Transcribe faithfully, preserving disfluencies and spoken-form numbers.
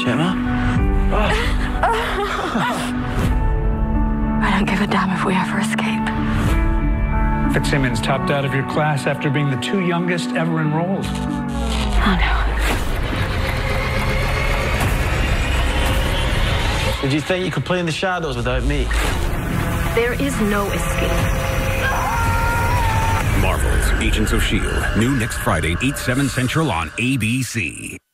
Gemma? I don't give a damn if we ever escape. Fitzsimmons topped out of your class after being the two youngest ever enrolled. Oh, no. Did you think you could play in the shadows without me? There is no escape. Marvel's Agents of S H I E L D New next Friday, eight, seven Central on A B C.